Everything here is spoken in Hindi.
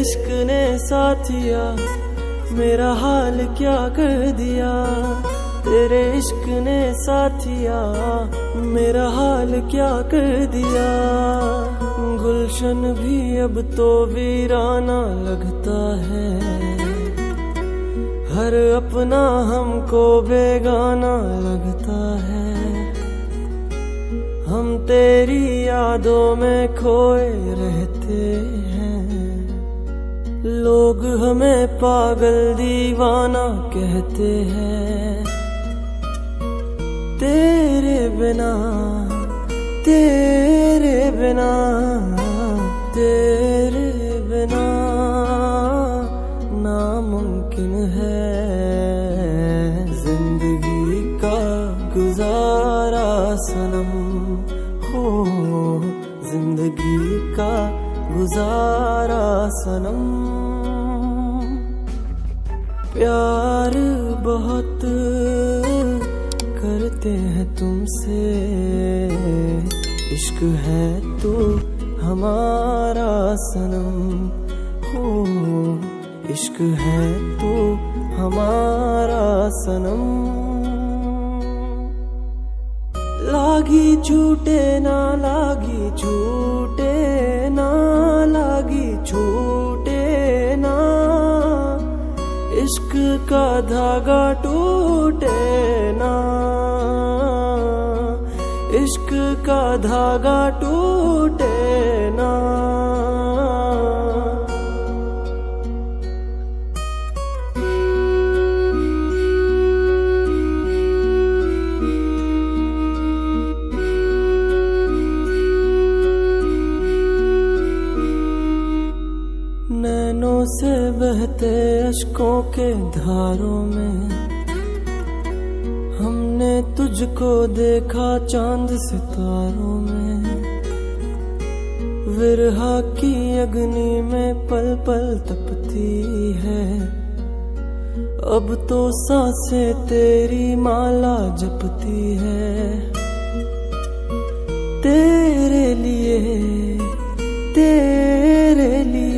इश्क ने साथिया मेरा हाल क्या कर दिया। तेरे इश्क ने साथिया मेरा हाल क्या कर दिया। गुलशन भी अब तो वीराना लगता है। हर अपना हमको बेगाना लगता है। हम तेरी यादों में खोए रहते हैं। लोग हमें पागल दीवाना कहते हैं। तेरे बिना तेरे बिना तेरे बिना नामुमकिन है जिंदगी का गुजारा सनम। हो जिंदगी का गुजारा सनम। प्यार बहुत करते हैं तुमसे। इश्क है तो हमारा सनम। हो इश्क है तो हमारा सनम। लागी छूटे ना लागी छूटे ना लागी छूटे ना। इश्क का धागा टूटे ना। इश्क का धागा टूटे ना। नैनों से बहते अश्कों के धारों में हमने तुझको देखा चांद सितारों में। विरहा की अग्नि में पल पल तपती है। अब तो सांसें तेरी माला जपती है। तेरे लिए